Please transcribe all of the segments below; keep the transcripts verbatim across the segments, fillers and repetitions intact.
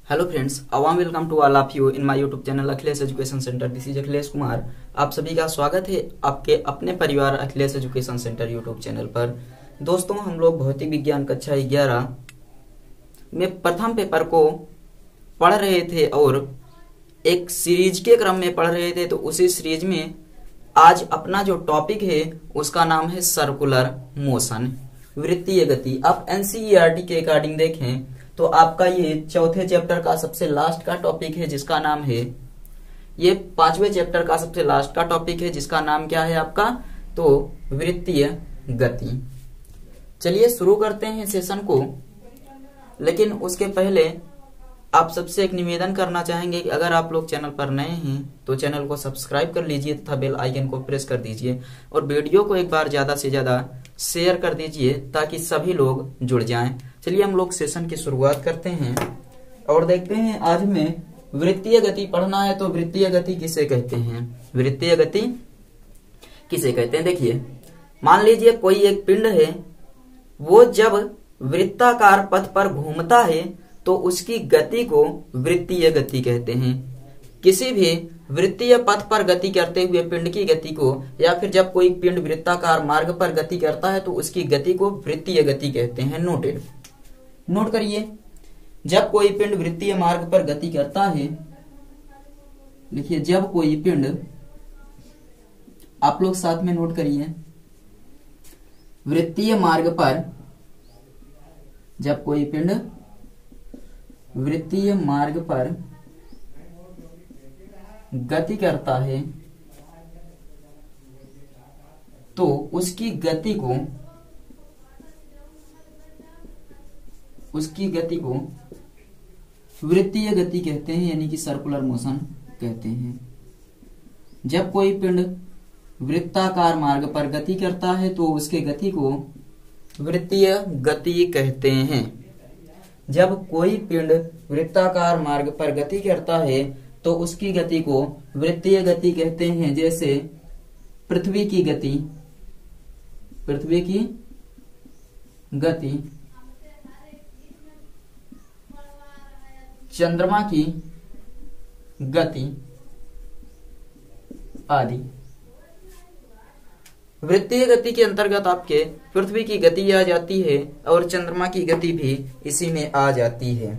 Hello friends, अवाम welcome to all of you in my YouTube channel Akhilesh education centre. This is Akhilesh Kumar. आप सभी का स्वागत है आपके अपने परिवार Akhilesh education centre YouTube channel पर। दोस्तों, हम लोग भौतिक विज्ञान कक्षा ग्यारह में प्रथम पेपर को पढ़ रहे थे और एक सीरीज के क्रम में पढ़ रहे थे। तो उसी सीरीज में आज अपना जो टॉपिक है उसका नाम है सर्कुलर मोशन, वृत्तीय गति। आप एनसीईआरटी के अकॉर्डिंग देखें तो आपका ये चौथे चैप्टर का सबसे लास्ट का टॉपिक है जिसका नाम है, ये पांचवें चैप्टर का सबसे लास्ट का टॉपिक है जिसका नाम क्या है आपका, तो वृत्तीय गति। चलिए शुरू करते हैं सेशन को। लेकिन उसके पहले आप सबसे एक निवेदन करना चाहेंगे कि अगर आप लोग चैनल पर नए हैं तो चैनल को सब्सक्राइब कर लीजिए तथा बेल आइकन को प्रेस कर दीजिए और वीडियो को एक बार ज्यादा से ज्यादा शेयर कर दीजिए ताकि सभी लोग जुड़ जाएं। चलिए हम लोग सेशन की शुरुआत करते हैं और देखते हैं। आज में वृत्तीय गति पढ़ना है तो वृत्तीय गति किसे कहते हैं, वृत्तीय गति किसे कहते हैं। देखिए, मान लीजिए कोई एक पिंड है, वो जब वृत्ताकार पथ पर घूमता है तो उसकी गति को वृत्तीय गति कहते हैं। किसी भी वृत्तीय पथ पर गति करते हुए पिंड की गति को, या फिर जब कोई पिंड वृत्ताकार मार्ग पर गति करता है तो उसकी गति को वृत्तीय गति कहते हैं। नोटेड, नोट करिए। जब कोई पिंड वृत्तीय मार्ग पर गति करता है, लिखिए, जब कोई पिंड, आप लोग साथ में नोट करिए, वृत्तीय मार्ग पर, जब कोई पिंड वृत्तीय मार्ग पर गति करता है तो उसकी गति को उसकी गति को वृत्तीय गति कहते हैं, यानी कि सर्कुलर मोशन कहते हैं। जब कोई पिंड वृत्ताकार मार्ग पर गति करता है तो उसके गति को वृत्तीय गति कहते हैं। जब कोई पिंड वृत्ताकार मार्ग पर गति करता है तो उसकी गति को वृत्तीय गति कहते हैं। जैसे पृथ्वी की गति, पृथ्वी की गति, चंद्रमा की गति आदि। वृत्तीय गति के अंतर्गत आपके पृथ्वी की गति आ जाती है और चंद्रमा की गति भी इसी में आ जाती है।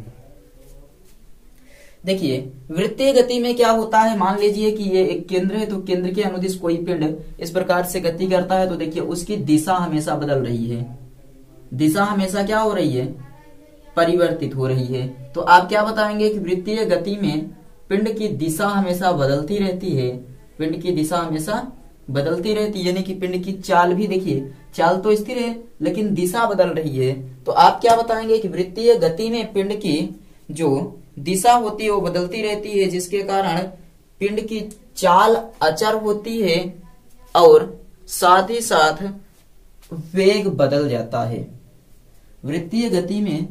देखिए, वृत्तीय गति में क्या होता है, मान लीजिए कि ये एक केंद्र है तो केंद्र के अनुदिश कोई पिंड इस प्रकार से गति करता है तो देखिए उसकी दिशा हमेशा बदल रही है। दिशा हमेशा क्या हो रही है, परिवर्तित हो रही है। तो आप क्या बताएंगे कि वृत्तीय गति में पिंड की दिशा हमेशा बदलती रहती है, पिंड की दिशा हमेशा बदलती रहती है, यानी कि पिंड की चाल भी, देखिए चाल तो स्थिर है लेकिन दिशा बदल रही है। तो आप क्या बताएंगे कि वृत्तीय गति में पिंड की जो दिशा होती है वो बदलती रहती है, जिसके कारण पिंड की चाल अचर होती है और साथ ही साथ वेग बदल जाता है। वृत्तीय गति में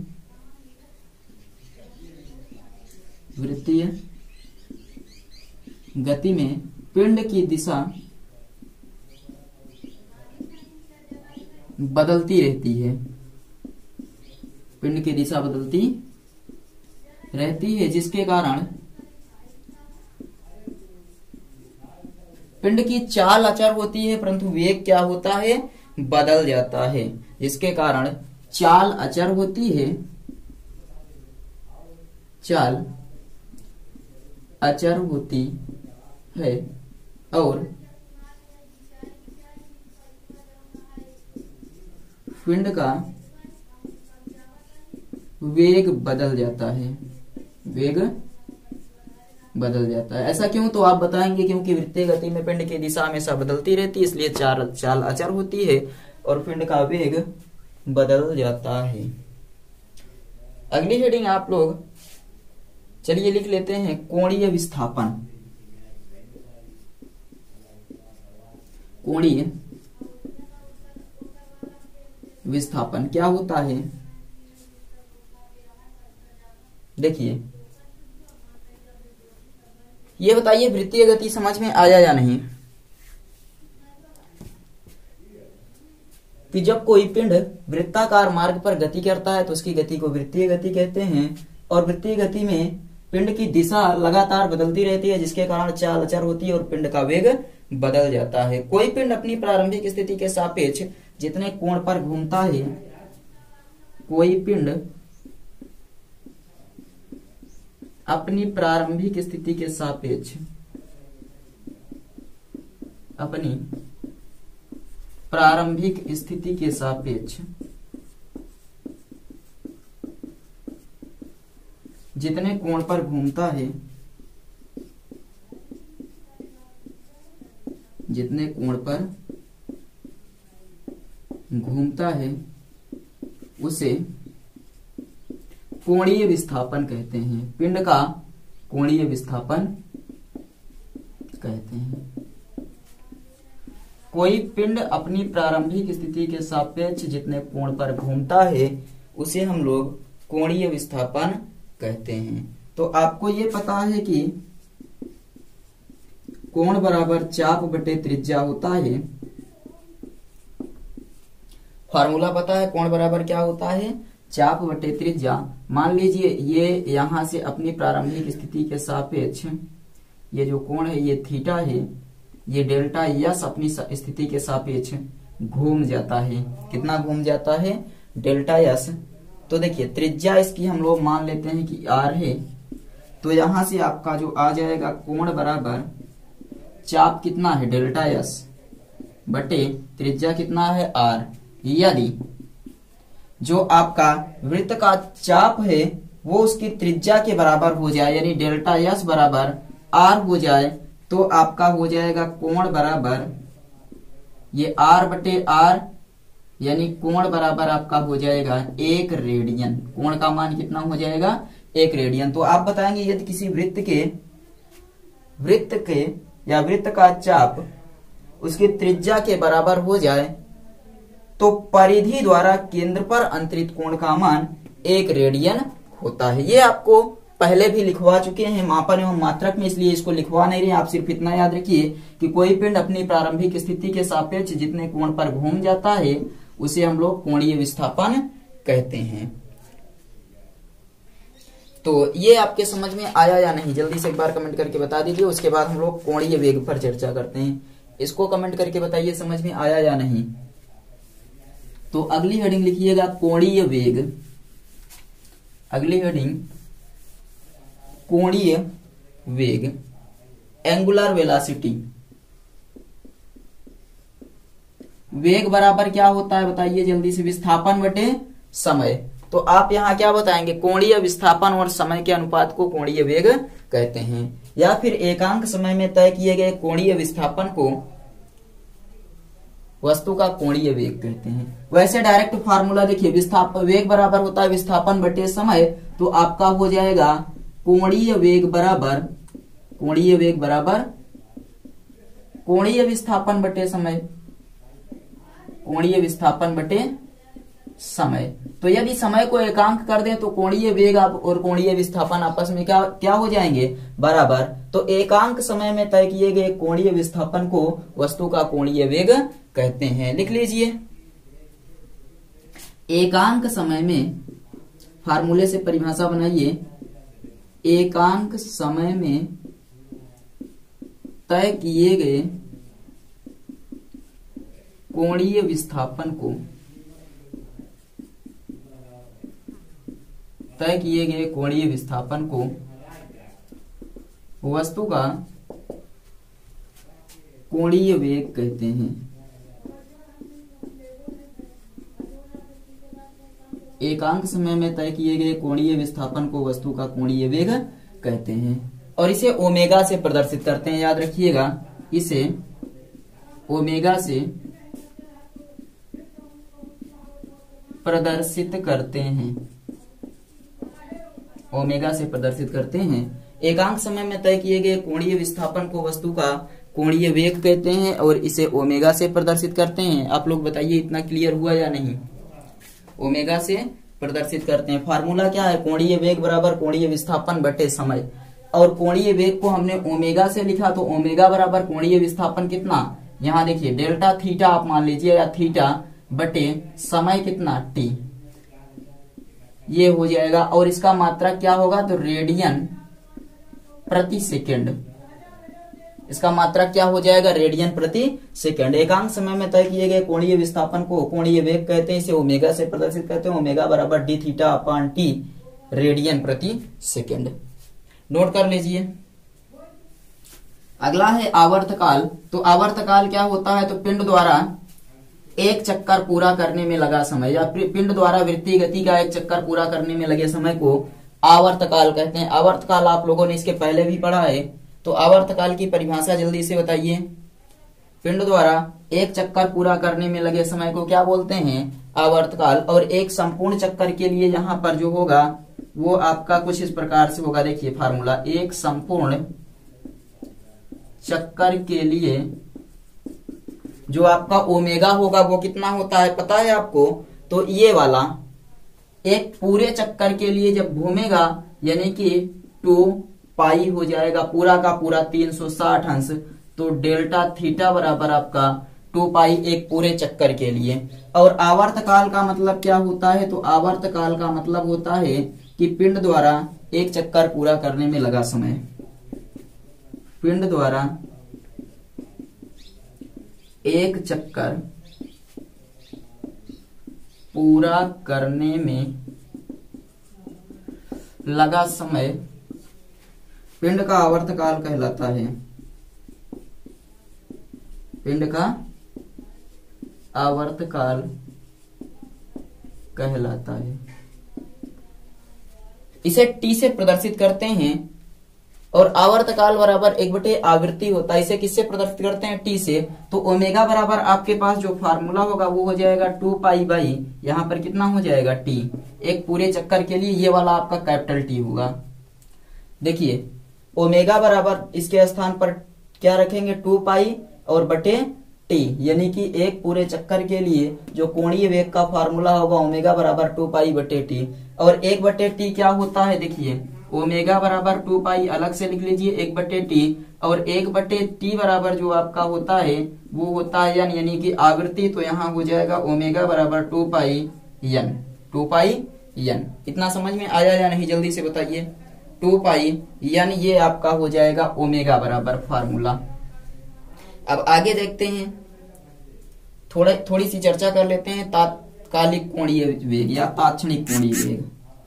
वृत्तीय गति में पिंड की दिशा बदलती रहती है, पिंड की दिशा बदलती रहती है, जिसके कारण पिंड की चाल अचर होती है परंतु वेग क्या होता है, बदल जाता है। जिसके कारण चाल अचर होती है, चाल अचर होती है और पिंड का वेग बदल जाता है, वेग बदल जाता है। ऐसा क्यों, तो आप बताएंगे क्योंकि वृत्तीय गति में पिंड की दिशा हमेशा बदलती रहती है, इसलिए चाल चाल अचर होती है और पिंड का वेग बदल जाता है। अगली हेडिंग आप लोग चलिए लिख लेते हैं, कोणीय विस्थापन। कोणीय विस्थापन क्या होता है। देखिए, ये बताइए वृत्तीय गति समझ में आया या नहीं। कि जब कोई पिंड वृत्ताकार मार्ग पर गति करता है तो उसकी गति को वृत्तीय गति कहते हैं। और वृत्तीय गति में पिंड की दिशा लगातार बदलती रहती है, जिसके कारण चाल अचर होती है और पिंड का वेग बदल जाता है। कोई पिंड अपनी प्रारंभिक स्थिति के सापेक्ष जितने कोण पर घूमता है, कोई पिंड अपनी प्रारंभिक स्थिति के सापेक्ष अपनी प्रारंभिक स्थिति के सापेक्ष जितने कोण पर घूमता है, जितने कोण पर घूमता है उसे कोणीय विस्थापन कहते हैं। पिंड का कोणीय विस्थापन कहते हैं। कोई पिंड अपनी प्रारंभिक स्थिति के सापेक्ष जितने कोण पर घूमता है उसे हम लोग कोणीय विस्थापन कहते हैं। तो आपको ये पता है कि कोण बराबर चाप बटे त्रिज्या होता है। फार्मूला पता है कोण बराबर क्या होता है, चाप बटे त्रिज्या। मान लीजिए ये यहां से अपनी प्रारंभिक स्थिति के सापेक्ष ये जो कोण है ये थीटा है, ये डेल्टा यस अपनी स्थिति के सापेक्ष घूम जाता है। कितना घूम जाता है, डेल्टा यस। तो देखिए त्रिज्या इसकी हम लोग मान लेते हैं कि आर है, तो यहां से आपका जो आ जाएगा कोण बराबर चाप कितना है, डेल्टा यस बटे त्रिज्या कितना है, आर। यदि जो आपका वृत्त का चाप है वो उसकी त्रिज्या के बराबर हो जाए, यानी डेल्टा यस बराबर आर हो जाए, तो आपका हो जाएगा कोण बराबर ये आर बटे आर, यानी कोण बराबर आपका हो जाएगा एक रेडियन। कोण का मान कितना हो जाएगा, एक रेडियन। तो आप बताएंगे यदि किसी वृत्त के वृत्त के या वृत्त का चाप उसकी त्रिज्या के बराबर हो जाए तो परिधि द्वारा केंद्र पर अंतरित कोण का मान एक रेडियन होता है। ये आपको पहले भी लिखवा चुके हैं मापन एवं मात्रक में, इसलिए इसको लिखवा नहीं रहे। आप सिर्फ इतना याद रखिए कि कोई पिंड अपनी प्रारंभिक स्थिति के सापेक्ष जितने कोण पर घूम जाता है उसे हम लोग कोणीय विस्थापन कहते हैं। तो ये आपके समझ में आया या नहीं, जल्दी से एक बार कमेंट करके बता दीजिए। उसके बाद हम लोग कोणीय वेग पर चर्चा करते हैं। इसको कमेंट करके बताइए समझ में आया या नहीं। तो अगली हेडिंग लिखिएगा कोणीय वेग। अगली हेडिंग कोणीय वेग, एंगुलर वेलोसिटी। वेग बराबर क्या होता है बताइए जल्दी से, विस्थापन बटे समय। तो आप यहां क्या बताएंगे, कोणीय विस्थापन और समय के अनुपात को कोणीय वेग कहते हैं, या फिर एकांक समय में तय किए गए कोणीय विस्थापन को वस्तु का कोणीय वेग कहते हैं। वैसे डायरेक्ट फार्मूला देखिए, विस्थापन वेग बराबर होता है विस्थापन बटे समय, तो आपका हो जाएगा कोणीय वेग बराबर कोणीय वेग बराबर कोणीय विस्थापन बटे समय, कोणीय विस्थापन बटे समय। तो यदि समय को एकांक कर दें तो कोणीय वेग और कोणीय विस्थापन आपस में क्या क्या हो जाएंगे, बराबर। तो एकांक समय में तय किए गए कोणीय विस्थापन को वस्तु का कोणीय वेग कहते हैं। लिख लीजिए, एकांक समय में, फार्मूले से परिभाषा बनाइए, एकांक समय में तय किए गए कोणीय विस्थापन को तय किए गए कोणीय विस्थापन को वस्तु का कोणीय वेग कहते हैं। एकांक समय में तय किए गए कोणीय विस्थापन को वस्तु का कोणीय वेग कहते हैं, और इसे ओमेगा से प्रदर्शित करते हैं। याद रखिएगा, इसे ओमेगा से प्रदर्शित करते हैं, ओमेगा से प्रदर्शित करते हैं। एकांक समय में तय किए गए कोणीय विस्थापन को वस्तु का कोणीय वेग कहते हैं और इसे ओमेगा से प्रदर्शित करते हैं। आप लोग बताइए इतना क्लियर हुआ या नहीं। ओमेगा से प्रदर्शित करते हैं। फार्मूला क्या है, कोणीय वेग बराबर कोणीय विस्थापन बटे समय, और कोणीय वेग को हमने ओमेगा से लिखा, तो ओमेगा बराबर कोणीय विस्थापन कितना, यहाँ देखिए डेल्टा थीटा आप मान लीजिए, या थीटा बटे समय कितना टी। ये हो जाएगा, और इसका मात्रा क्या होगा तो रेडियन प्रति सेकेंड, इसका मात्रा क्या हो जाएगा रेडियन प्रति सेकंड। एकांक समय में तय किए गए कोणीय विस्थापन को कोणीय वेग कहते हैं, इसे ओमेगा से प्रदर्शित करते हैं। ओमेगा बराबर D theta upon T radian प्रति सेकंड। नोट कर लीजिए। अगला है आवर्तकाल। तो आवर्तकाल क्या होता है, तो पिंड द्वारा एक चक्कर पूरा करने में लगा समय, या पिंड द्वारा वृत्तीय गति का एक चक्कर पूरा करने में लगे समय को आवर्तकाल कहते हैं। आवर्तकाल आप लोगों ने इसके पहले भी पढ़ा है, तो आवर्तकाल की परिभाषा जल्दी से बताइए। पिंड द्वारा एक चक्कर पूरा करने में लगे समय को क्या बोलते हैं, आवर्तकाल। और एक संपूर्ण चक्कर के लिए यहां पर जो होगा वो आपका कुछ इस प्रकार से होगा, देखिए फार्मूला। एक संपूर्ण चक्कर के लिए जो आपका ओमेगा होगा वो कितना होता है पता है आपको, तो ये वाला एक पूरे चक्कर के लिए जब घूमेगा यानी कि टू पाई हो जाएगा, पूरा का पूरा तीन सौ साठ अंश, तो डेल्टा थीटा बराबर आपका टू पाई एक पूरे चक्कर के लिए। और आवर्तकाल का मतलब क्या होता है, तो आवर्तकाल का मतलब होता है कि पिंड द्वारा एक चक्कर पूरा करने में लगा समय, पिंड द्वारा एक चक्कर पूरा करने में लगा समय पिंड का आवर्तकाल कहलाता है, पिंड का आवर्तकाल कहलाता है। इसे टी से प्रदर्शित करते हैं, और आवर्तकाल बराबर एक बटे आवृत्ति होता है। इसे किससे प्रदर्शित करते हैं, टी से। तो ओमेगा बराबर आपके पास जो फार्मूला होगा वो हो जाएगा टू पाई बाई, यहां पर कितना हो जाएगा टी, एक पूरे चक्कर के लिए ये वाला आपका कैपिटल टी होगा। देखिए ओमेगा बराबर इसके स्थान पर क्या रखेंगे, टू पाई और बटे टी, यानी कि एक पूरे चक्कर के लिए जो कोणीय वेग का फार्मूला होगा ओमेगा बराबर टू पाई बटे टी। और एक बटे टी क्या होता है, देखिए ओमेगा बराबर टू पाई अलग से लिख लीजिए एक बटे टी, और एक बटे टी बराबर जो आपका होता है वो होता है यन, यानी कि आवृत्ति। तो यहाँ हो जाएगा ओमेगा बराबर टू पाई यन, टू पाई यन। इतना समझ में आया या नहीं, जल्दी से बताइए। टू पाई यन ये आपका हो जाएगा ओमेगा बराबर फार्मूला। अब आगे देखते हैं, थोड़ा थोड़ी सी चर्चा कर लेते हैं तात्कालिक कोणीय वेग या तात्क्षणिक कोणीय वेग।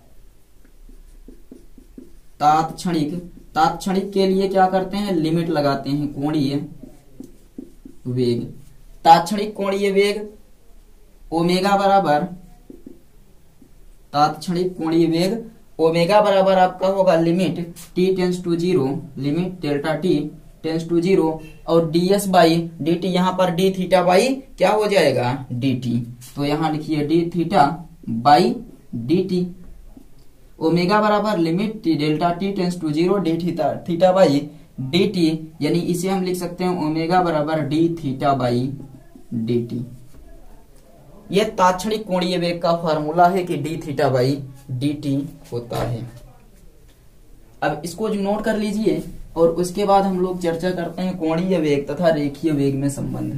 तात्क्षणिक तात्क्षणिक के लिए क्या करते हैं, लिमिट लगाते हैं कोणीय वेग। तात्क्षणिक कोणीय वेग ओमेगा बराबर, तात्क्षणिक कोणीय वेग ओमेगा बराबर आपका होगा limit T tends to zero, limit delta T tends to zero, और D S by D T, यहाँ पर डी थीटा बाई क्या हो जाएगा डी टी। तो यहाँ लिखिए D theta by D T. Omega बराबर limit T delta T tends to zero D theta theta by D T, यानी इसे हम लिख सकते हैं ओमेगा बराबर D theta by D T. यह तात्क्षणिक कोणीय वेग का फार्मूला है कि D theta by D T होता है। अब इसको जो नोट कर लीजिए, और उसके बाद हम लोग चर्चा करते हैं कोणीय वेग तथा रेखीय वेग में संबंध।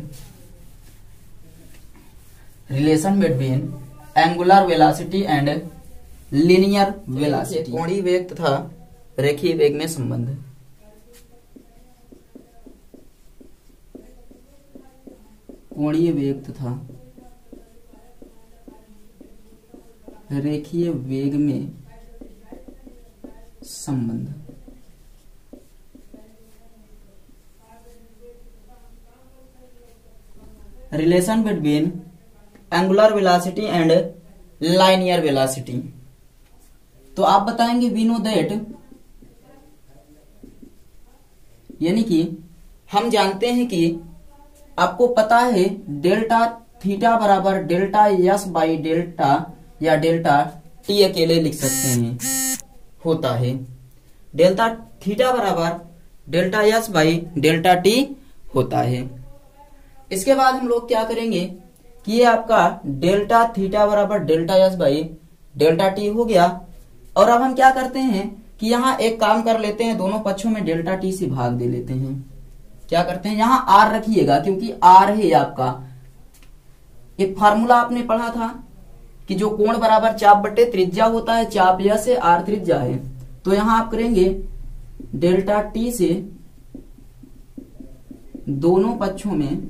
Relation between angular velocity and linear velocity. कोणीय वेग तथा रेखीय वेग में संबंध। कोणीय वेग तथा रेखीय वेग में संबंध। Relation between angular velocity and linear velocity. तो आप बताएंगे वी नो दैट, यानी कि हम जानते हैं कि आपको पता है डेल्टा थीटा बराबर डेल्टा यस बाई डेल्टा या डेल्टा टी अकेले लिख सकते हैं, होता है। डेल्टा थीटा बराबर delta S by delta T होता है। इसके बाद हम लोग क्या करेंगे कि ये आपका डेल्टा थीटा बराबर delta S by delta T हो गया। और अब हम क्या करते हैं कि यहाँ एक काम कर लेते हैं, दोनों पक्षों में डेल्टा टी से भाग दे लेते हैं। क्या करते हैं, यहाँ आर रखिएगा क्योंकि आर है आपका, एक फार्मूला आपने पढ़ा था कि जो कोण बराबर चाप बटे त्रिज्या होता है, चाप यह से आर त्रिज्या है, तो यहां आप करेंगे डेल्टा टी से दोनों पक्षों में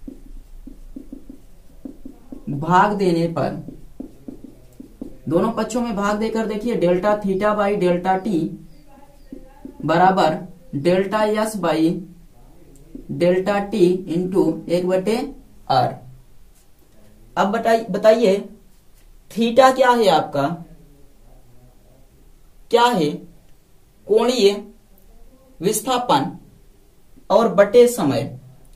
भाग देने पर, दोनों पक्षों में भाग देकर देखिए delta theta by delta T बराबर delta S by delta T into एक बटे आर। अब बताइए बताइए थीटा क्या है आपका, क्या है कोणीय विस्थापन और बटे समय।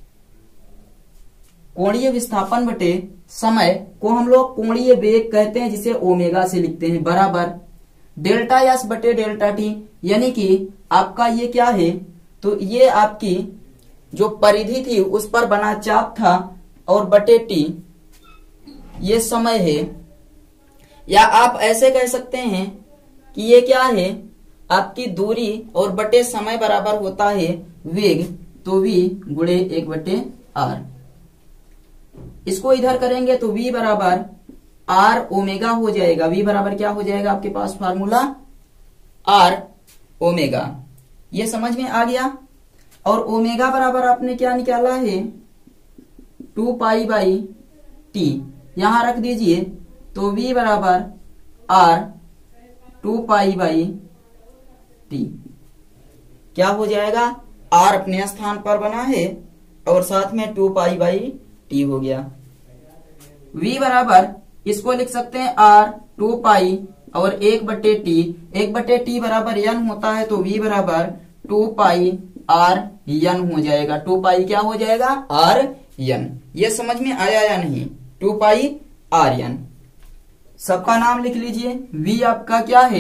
कोणीय विस्थापन बटे समय को हम लोग कोणीय वेग कहते हैं, जिसे ओमेगा से लिखते हैं, बराबर डेल्टा एस बटे डेल्टा टी, यानी कि आपका ये क्या है, तो ये आपकी जो परिधि थी उस पर बना चाप था, और बटे टी ये समय है, या आप ऐसे कह सकते हैं कि ये क्या है आपकी दूरी, और बटे समय बराबर होता है वेग, तो v गुणे एक बटे आर। इसको इधर करेंगे तो v बराबर आर ओमेगा हो जाएगा। v बराबर क्या हो जाएगा आपके पास फार्मूला आर ओमेगा, ये समझ में आ गया। और ओमेगा बराबर आपने क्या निकाला है टू पाई बाई टी, यहां रख दीजिए, तो v बराबर R two pi by T क्या हो जाएगा, r अपने स्थान पर बना है और साथ में टू पाई बाई टी हो गया। v बराबर इसको लिख सकते हैं r टू पाई और एक बटे टी, एक बटे टी बराबर n होता है, तो v बराबर टू पाई r n हो जाएगा। टू पाई क्या हो जाएगा r n। ये समझ में आया या नहीं, टू पाई r n। सबका नाम लिख लीजिए। v आपका क्या है,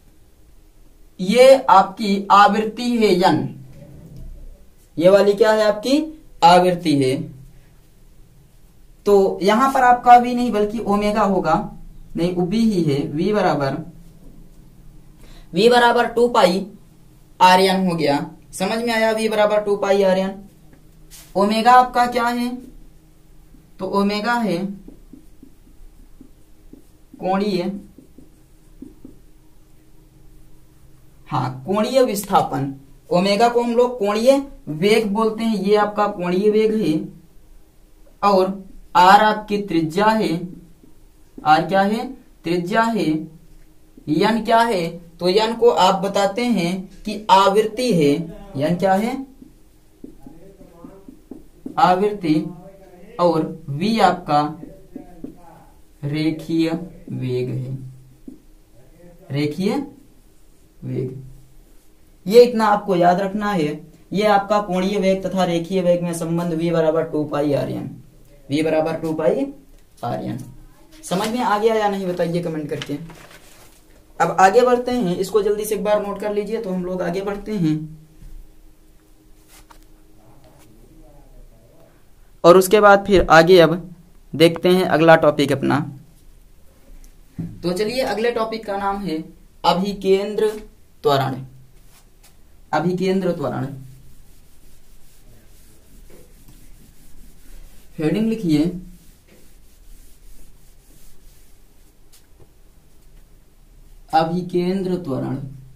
ये आपकी आवृत्ति है n, ये वाली क्या है आपकी आवृत्ति है, तो यहां पर आपका v नहीं बल्कि ओमेगा होगा, नहीं v ही है। v बराबर v बराबर टू पाई आर एन हो गया, समझ में आया, v बराबर two pi R N. Omega आपका क्या है, तो ओमेगा है कोणीय, हाँ कोणीय विस्थापन। ओमेगा को हम लोग कोणीय वेग बोलते हैं, ये आपका कोणीय वेग है, और आर आपकी त्रिज्या है, आर क्या है त्रिज्या है, यन क्या है, तो यन को आप बताते हैं कि आवृत्ति है, यन क्या है आवृत्ति, और v आपका रेखीय वेग है, रेखीय वेग। ये इतना आपको याद रखना है, ये आपका कोणीय वेग तथा रेखीय वेग में संबंध v बराबर two pi R N, v बराबर टू पाई आर एन। समझ में आ गया या नहीं बताइए कमेंट करके। अब आगे बढ़ते हैं, इसको जल्दी से एक बार नोट कर लीजिए, तो हम लोग आगे बढ़ते हैं और उसके बाद फिर आगे अब देखते हैं अगला टॉपिक अपना। तो चलिए अगले टॉपिक का नाम है अभिकेंद्र त्वरण। अभिकेंद्र त्वरण, हेडिंग लिखिए अभिकेंद्र त्वरण।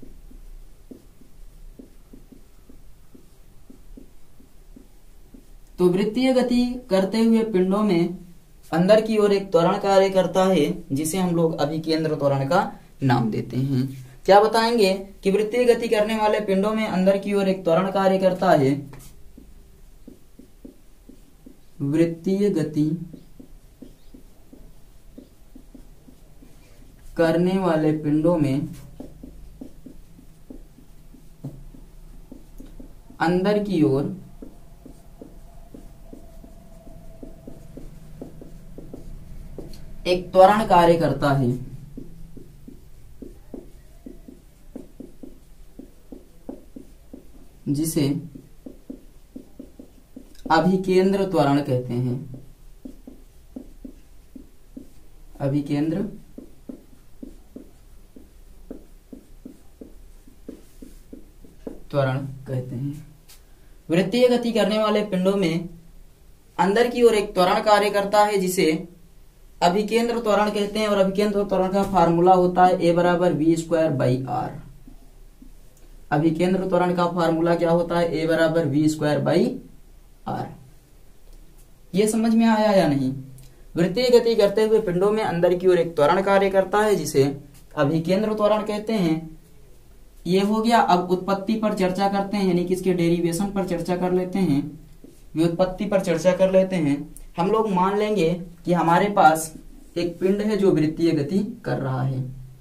तो वृत्तीय गति करते हुए पिंडों में अंदर की ओर एक त्वरण कार्य करता है, जिसे हम लोग अभिकेंद्र त्वरण का नाम देते हैं। क्या बताएंगे कि वृत्तीय गति करने वाले पिंडों में अंदर की ओर एक त्वरण कार्य करता है। वृत्तीय गति करने वाले पिंडों में अंदर की ओर एक त्वरण कार्य करता है, जिसे अभिकेंद्र त्वरण कहते हैं। अभिकेंद्र त्वरण कहते हैं। वृत्तीय गति करने वाले पिंडों में अंदर की ओर एक त्वरण कार्य करता है, जिसे अभिकेंद्र त्वरण कहते हैं और अभिकेंद्र त्वरण का फार्मूला होता है ए बराबर वी स्क्वायर बाई आर। अभिकेंद्र त्वरण का फार्मूला क्या होता है? ए बराबर वी स्क्वायर बाई आर। ये समझ में आया या नहीं? वृत्तीय गति करते हुए पिंडों में अंदर की ओर एक त्वरण कार्य करता है जिसे अभिकेंद्र त्वरण कहते हैं। ये हो गया। अब उत्पत्ति पर चर्चा करते हैं, यानी कि इसके डेरिवेशन पर चर्चा कर लेते हैं, व्युत्पत्ति पर चर्चा कर लेते हैं। हम लोग मान लेंगे कि हमारे पास एक पिंड है जो वृत्तीय गति कर रहा है।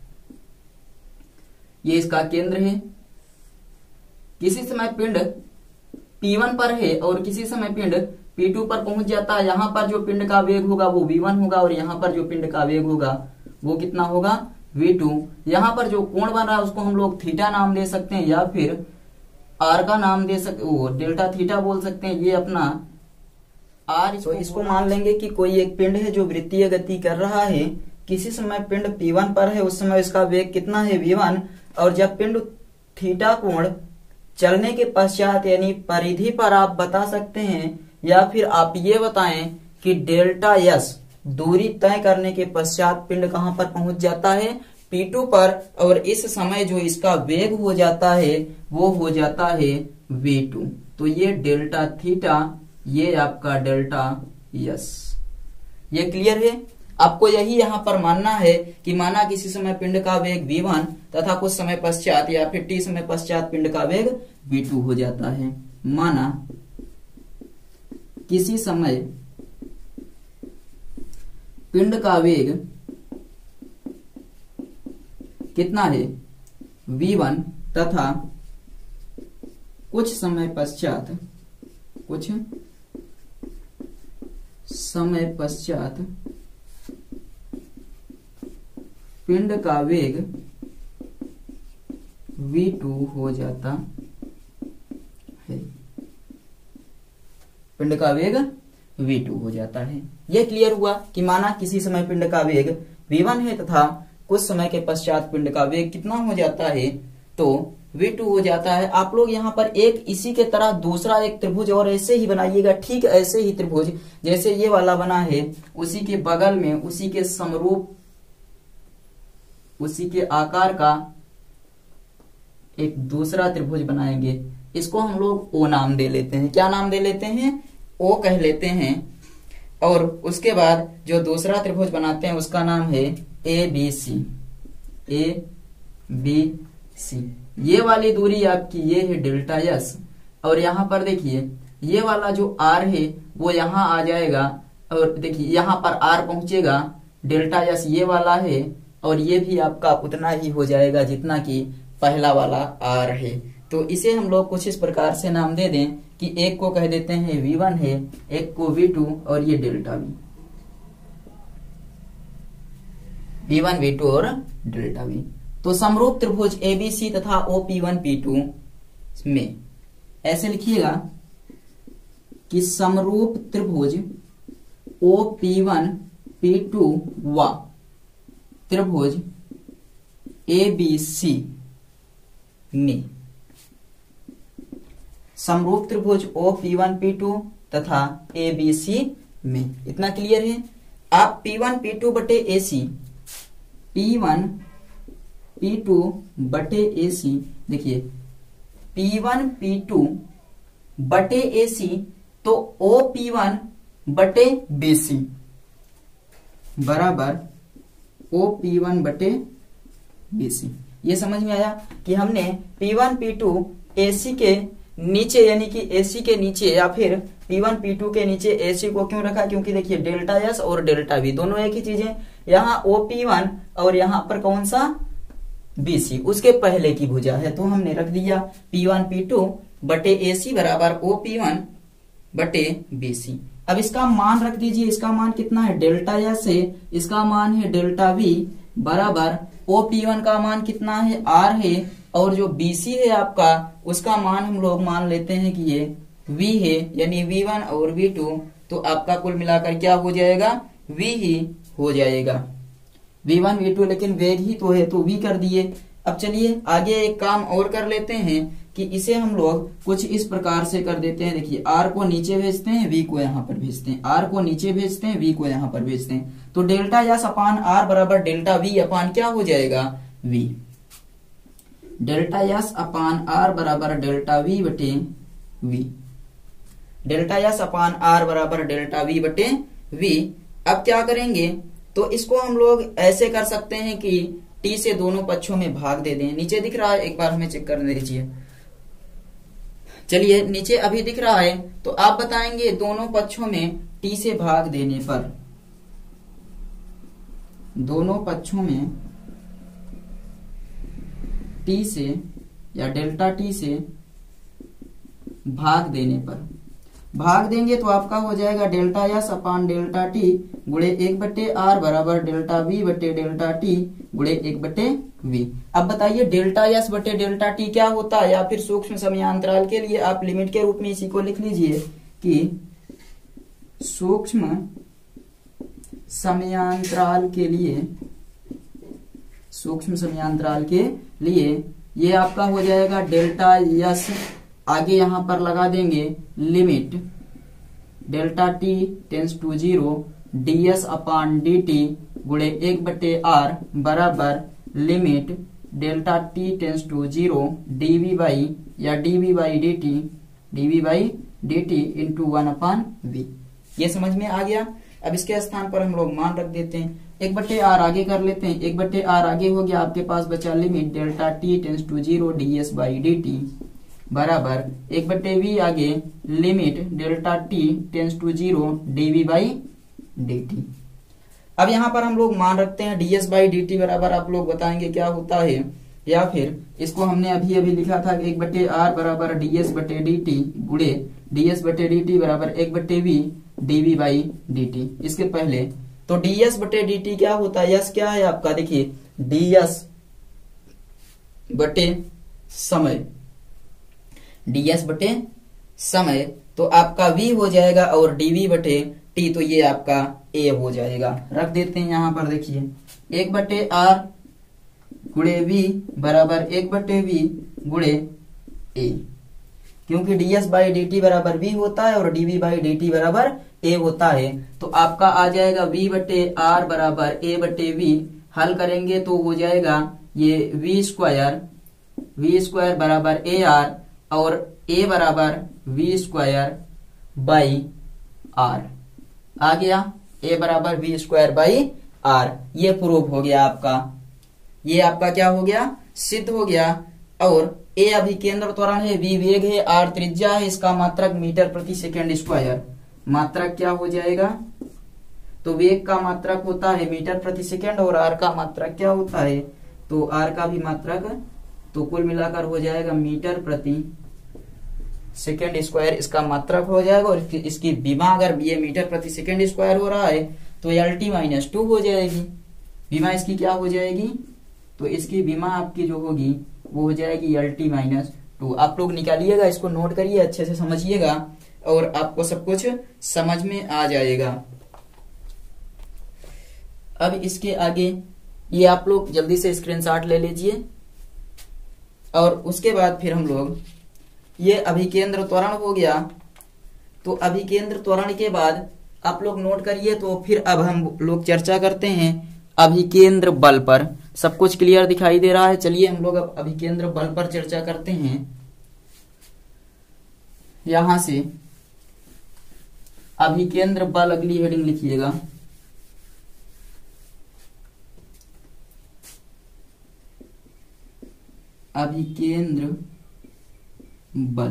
ये इसका केंद्र है। किसी समय पिंड पी वन पर है और किसी समय पिंड पी टू पर पहुंच जाता है। यहां पर जो पिंड का वेग होगा वो वी वन होगा और यहां पर जो पिंड का वेग होगा वो कितना होगा? V two. यहां पर जो कोण बन रहा है उसको हम लोग थीटा नाम दे सकते हैं या फिर आर का नाम दे सकते, वो डेल्टा थीटा बोल सकते हैं। ये अपना आर। तो इसको मान लेंगे कि कोई एक पिंड है जो वृत्तीय गति कर रहा है। किसी समय पिंड पी वन पर है, उस समय इसका वेग कितना है? V one. और जब पिंड थीटा कोण चलने के पश्चात यानी परिधि पर आप बता सकते हैं या फिर आप ये बताएं कि डेल्टा यस दूरी तय करने के पश्चात पिंड कहां पर पहुंच जाता है? पी टू पर। और इस समय जो इसका वेग हो जाता है वो हो जाता है वी टू। तो ये डेल्टा थीटा, ये आपका डेल्टा यस। ये क्लियर है? आपको यही यहां पर मानना है कि माना किसी समय पिंड का वेग वी वन तथा कुछ समय पश्चात या फिर टी समय पश्चात पिंड का वेग वी टू हो जाता है। माना किसी समय पिंड का वेग कितना है? वी वन तथा कुछ समय पश्चात कुछ समय पश्चात पिंड का वेग वी टू हो जाता है। पिंड का वेग वी टू हो जाता है। यह क्लियर हुआ कि माना किसी समय पिंड का वेग वी वन है तथा कुछ समय के पश्चात पिंड का वेग कितना हो जाता है? तो वी टू हो जाता है। आप लोग यहाँ पर एक इसी के तरह दूसरा एक त्रिभुज और ऐसे ही बनाइएगा, ठीक ऐसे ही त्रिभुज जैसे ये वाला बना है, उसी के बगल में उसी के समरूप उसी के आकार का एक दूसरा त्रिभुज बनाएंगे। इसको हम लोग ओ नाम दे लेते हैं। क्या नाम दे लेते हैं? ओ कह लेते हैं। और उसके बाद जो दूसरा त्रिभुज बनाते हैं उसका नाम है ए बी सी। ए बी सी। ये वाली दूरी आपकी ये है डेल्टा यस। और यहां पर देखिए ये वाला जो आर है वो यहां आ जाएगा और देखिए यहां पर आर पहुंचेगा। डेल्टा यस ये वाला है और ये भी आपका उतना ही हो जाएगा जितना कि पहला वाला आर है। तो इसे हम लोग कुछ इस प्रकार से नाम दे दें कि एक को कह देते हैं वी वन है, एक को वी टू और ये delta V. V one V two और डेल्टा वी। तो समरूप त्रिभुज एबीसी तथा O P one P two में ऐसे लिखिएगा कि समरूप त्रिभुज O P one P two व त्रिभुज ए बी सी में। समरूप त्रिभुज O P one P two तथा ए बी सी में। इतना क्लियर है? आप पी वन पी टू बटे A C, P one P two बटे ए सी, देखिए पी वन पी टू बटे ए सी तो ओ पी वन बटे बी सी बराबर ओ पी वन बटे बी सी। ये समझ में आया कि हमने P one P two A C के नीचे यानी कि ए सी के नीचे या फिर पी वन पी टू के नीचे ए सी को क्यों रखा? क्योंकि देखिए डेल्टा एस और डेल्टा वी दोनों एक ही चीजें। यहाँ ओ पी वन और यहाँ पर कौन सा? बी सी, उसके पहले की भुजा है। तो हमने रख दिया पी वन पी टू बटे ए सी बराबर ओ पी वन बटे बी सी। अब इसका मान रख दीजिए। इसका मान कितना है? डेल्टा एस है, इसका मान है डेल्टा वी बराबर ओ पी वन का मान कितना है? आर है। और जो बी सी है आपका उसका मान हम लोग मान लेते हैं कि ये v है, यानी वी वन और वी टू। तो आपका कुल मिलाकर क्या हो जाएगा? v ही हो जाएगा। वी वन वी टू, लेकिन वेग ही तो है तो v कर दिए। अब चलिए आगे एक काम और कर लेते हैं कि इसे हम लोग कुछ इस प्रकार से कर देते हैं। देखिए आर को नीचे भेजते हैं, वी को यहाँ पर भेजते हैं, आर को नीचे भेजते हैं, वी को यहाँ पर भेजते हैं। तो डेल्टा यस अपान आर बराबर डेल्टा वी अपान क्या हो जाएगा, V. Delta S upon R बराबर डेल्टा वी बटे V. Delta S upon R बराबर डेल्टा वी बटे वी। अब क्या करेंगे, तो इसको हम लोग ऐसे कर सकते हैं कि टी से दोनों पक्षों में भाग दे दें। नीचे दिख रहा है, एक बार हमें चेक करने दीजिए। चलिए नीचे अभी दिख रहा है, तो आप बताएंगे दोनों पक्षों में टी से भाग देने पर, दोनों पक्षों में टी से या डेल्टा टी से भाग देने पर, भाग देंगे तो आपका हो जाएगा delta S upon delta T गुणे एक बटे आर बराबर डेल्टा वी बटे डेल्टा टी गुणे एक बटे वी। अब बताइए डेल्टा यस बटे डेल्टा टी क्या होता है, या फिर सूक्ष्म समयांतराल के लिए आप लिमिट के रूप में इसी को लिख लीजिए कि सूक्ष्म समयांतराल के लिए, सूक्ष्म समयांतराल के लिए ये आपका हो जाएगा डेल्टा यस, आगे यहां पर लगा देंगे limit delta T tends to zero D S upon D T गुणे एक बटे आर बराबर limit delta T tends to zero D V by या D V by D T D V by D T into one upon V. ये समझ में आ गया। अब इसके स्थान पर हम लोग मान रख देते हैं, एक बटे आर आगे कर लेते हैं। एक बटे आर आगे हो गया, आपके पास बचा limit delta T tends to zero D S by D T बराबर एक बटे वी आगे limit delta T tends to zero D V by D T. अब यहां पर हम लोग मान रखते हैं D S by D T बराबर, आप लोग बताएंगे क्या होता है, या फिर इसको हमने अभी अभी लिखा था एक बटे आर बराबर डी एस बटे डी टी गुणे डी एस बटे डी टी बराबर एक बटे V D V by D T. इसके पहले तो डी एस बटे डी टी क्या होता है, यस क्या है आपका, देखिए डी एस बटे समय, डी एस बटे समय तो आपका v हो जाएगा, और dv बटे t तो ये आपका a हो जाएगा। रख देते हैं यहां पर, देखिए एक बटे आर गुणे वी बराबर एक बटे वी गुणे a, क्योंकि ds बाई डी टी बराबर v होता है और dv बाई डी टी बराबर a होता है। तो आपका आ जाएगा v बटे आर बराबर a बटे v। हल करेंगे तो हो जाएगा ये v स्क्वायर, v स्क्वायर बराबर ए आर और a बराबर v स्क्वायर बाई आर आ गया, a बराबर v स्क्वायर बाई आर। ये प्रूफ हो गया आपका, ये आपका क्या हो गया, सिद्ध हो गया। और a अभिकेंद्र त्वरण है, v वेग है, r त्रिज्या है, इसका मात्रक मीटर प्रति सेकंड स्क्वायर। मात्रक क्या हो जाएगा, तो वेग का मात्रक होता है मीटर प्रति सेकंड और r का मात्रक क्या होता है, तो r का भी मात्रक, तो कुल मिलाकर हो जाएगा मीटर प्रति सेकेंड स्क्वायर इसका मात्रक हो जाएगा। और इसकी विमा अगर ये मीटर प्रति सेकेंड स्क्वायर हो रहा है तो एल टी माइनस टू हो जाएगी। विमा इसकी क्या हो जाएगी, तो इसकी विमा आपकी जो होगी वो हो जाएगी एल टी माइनस टू। आप लोग निकालिएगा, इसको नोट करिए, अच्छे से समझिएगा और आपको सब कुछ समझ में आ जाएगा। अब इसके आगे ये आप लोग जल्दी से स्क्रीनशॉट ले लीजिए, और उसके बाद फिर हम लोग ये अभिकेंद्र त्वरण हो गया। तो अभिकेंद्र त्वरण के बाद आप लोग नोट करिए, तो फिर अब हम लोग चर्चा करते हैं अभिकेंद्र बल पर। सब कुछ क्लियर दिखाई दे रहा है। चलिए हम लोग अब अभिकेंद्र बल पर चर्चा करते हैं। यहां से अभिकेंद्र बल अगली हेडिंग लिखिएगा, अभिकेंद्र बल।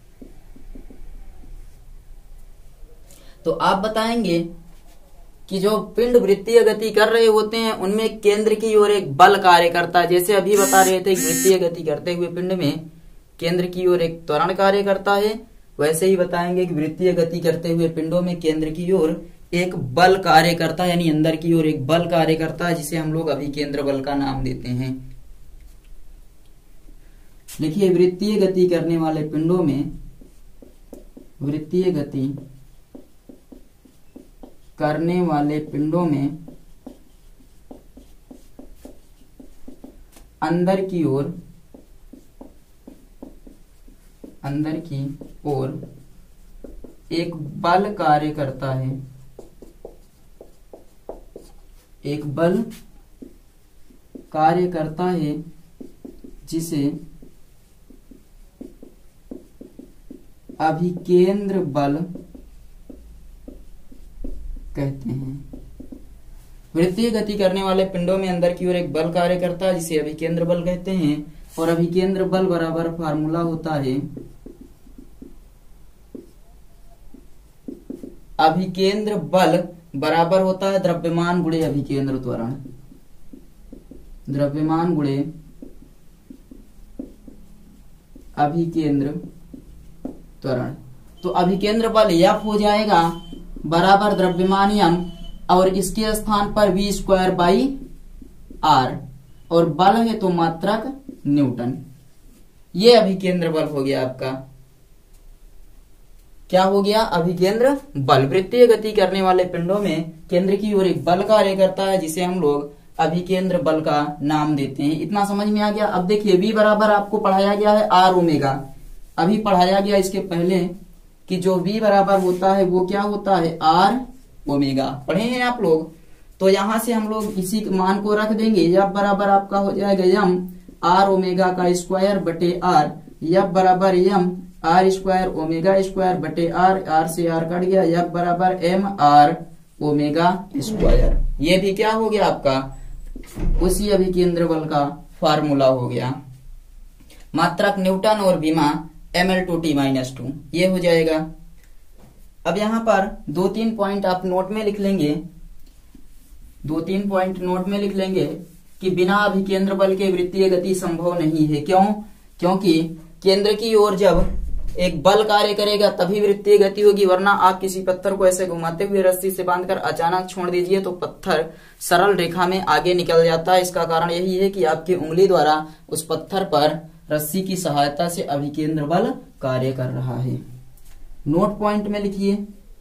तो आप बताएंगे कि जो पिंड वृत्तीय गति कर रहे होते हैं उनमें केंद्र की ओर एक बल कार्य करता है। जैसे अभी बता रहे थे कि वृत्तीय गति करते हुए पिंड में केंद्र की ओर एक त्वरण कार्य करता है, वैसे ही बताएंगे कि वृत्तीय गति करते हुए पिंडों में केंद्र की ओर एक बल कार्य करता है, यानी अंदर की ओर एक बल कार्य करता है, जिसे हम लोग अभिकेंद्र बल का नाम देते हैं। देखिए वृत्तीय गति करने वाले पिंडों में, वृत्तीय गति करने वाले पिंडों में अंदर की ओर अंदर की ओर एक बल कार्य करता है, एक बल कार्य करता है जिसे अभिकेंद्र बल कहते हैं। वृत्तीय गति करने वाले पिंडों में अंदर की ओर एक बल कार्य करता है जिसे अभिकेंद्र बल कहते हैं, और अभिकेंद्र बल बराबर फार्मूला होता है अभिकेंद्र बल बराबर होता है द्रव्यमान गुणे अभिकेंद्र त्वरण, द्रव्यमान गुणे अभिकेंद्र त्वरण। तो अभिकेंद्र बल एफ हो जाएगा बराबर द्रव्यमान यम, और इसके स्थान पर वी स्क्वायर बाई आर, और बल है तो मात्रक न्यूटन। ये अभिकेंद्र बल हो गया आपका। क्या हो गया? अभिकेंद्र बल। वृत्तीय गति करने वाले पिंडों में केंद्र की ओर एक बल कार्य करता है जिसे हम लोग अभिकेंद्र बल का नाम देते हैं। इतना समझ में आ गया। अब देखिए v बराबर आपको पढ़ाया गया है आर ओमेगा, अभी पढ़ाया गया इसके पहले कि जो v बराबर होता है वो क्या होता है? R omega. पढ़े हैं आप लोग? तो यहां से हम लोग इसी मान को रख देंगे। यफ बराबर आपका हो जाएगा यम आर ओमेगा का स्क्वायर बटे आर, यफ बराबर M R square omega square बटे आर, आर से आर कट गया, यफ बराबर एम आर ओमेगा स्क्वायर। ये भी क्या हो गया आपका? उसी अभिकेंद्र बल का फार्मूला हो गया। मात्रक न्यूटन और विमा M L two T minus two, ये हो जाएगा। अब यहां पर दो तीन पॉइंट आप नोट में लिख लेंगे, दो तीन पॉइंट नोट में लिख लेंगे कि बिना अभिकेंद्र बल के वृत्तीय गति संभव नहीं है। क्यों? क्योंकि केंद्र की ओर जब एक बल कार्य करेगा तभी वृत्तीय गति होगी, वरना आप किसी पत्थर को ऐसे घुमाते हुए रस्सी से बांधकर अचानक छोड़ दीजिए तो पत्थर सरल रेखा में आगे निकल जाता है। इसका कारण यही है कि आपकी उंगली द्वारा उस पत्थर पर रस्सी की सहायता से अभिकेंद्र बल कार्य कर रहा है। नोट पॉइंट में लिखिए,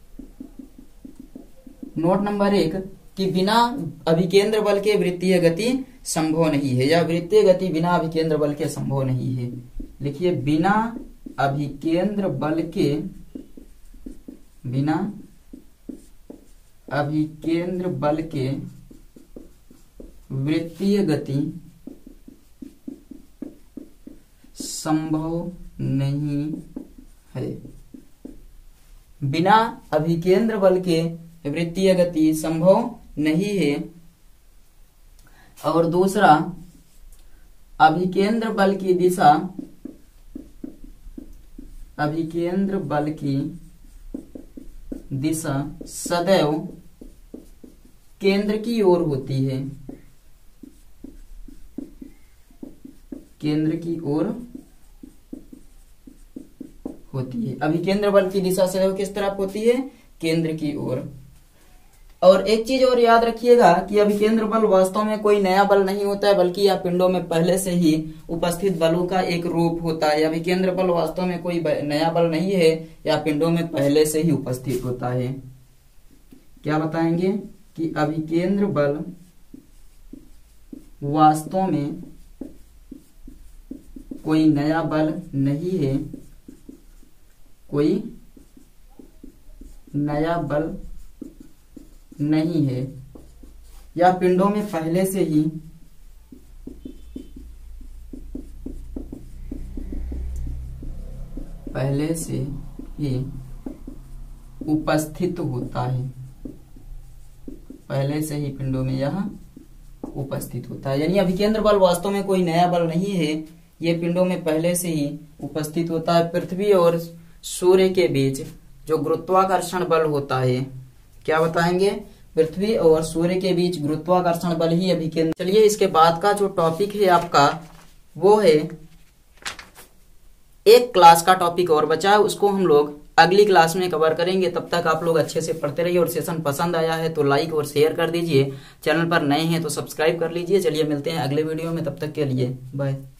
नोट नंबर एक कि बिना अभिकेंद्र बल के वृत्तीय गति संभव नहीं है, या वृत्तीय गति बिना अभिकेंद्र बल के संभव नहीं है। लिखिए बिना अभिकेंद्र बल के, बिना अभिकेंद्र बल के वृत्तीय गति संभव नहीं है। बिना अभिकेंद्र बल के वृत्तीय गति संभव नहीं है। और दूसरा, अभिकेंद्र बल की दिशा, अभिकेंद्र बल की दिशा सदैव केंद्र की ओर होती है, केंद्र की ओर होती है। अभिकेंद्र बल की दिशा सदैव किस तरफ होती है? केंद्र की ओर। और एक चीज और याद रखिएगा कि अभिकेंद्र बल वास्तव में कोई नया बल नहीं होता है, बल्कि यह पिंडों में पहले से ही उपस्थित बलों का एक रूप होता है। अभिकेंद्र बल वास्तव में कोई नया बल नहीं है, यह पिंडों में पहले से ही उपस्थित होता है। क्या बताएंगे कि अभिकेंद्र बल वास्तव में कोई नया बल नहीं है, कोई नया बल नहीं है, या पिंडों में पहले से ही पहले से ही उपस्थित होता है, पहले से ही पिंडों में यह उपस्थित होता है। यानी अभिकेंद्र बल वास्तव में कोई नया बल नहीं है, ये पिंडों में पहले से ही उपस्थित होता है। पृथ्वी और सूर्य के बीच जो गुरुत्वाकर्षण बल होता है, क्या बताएंगे? पृथ्वी और सूर्य के बीच गुरुत्वाकर्षण बल ही अभिकेंद्र। चलिए इसके बाद का जो टॉपिक है आपका वो है, एक क्लास का टॉपिक और बचा है, उसको हम लोग अगली क्लास में कवर करेंगे। तब तक आप लोग अच्छे से पढ़ते रहिए, और सेशन पसंद आया है तो लाइक और शेयर कर दीजिए। चैनल पर नए हैं तो सब्सक्राइब कर लीजिए। चलिए मिलते हैं अगले वीडियो में, तब तक के लिए बाय।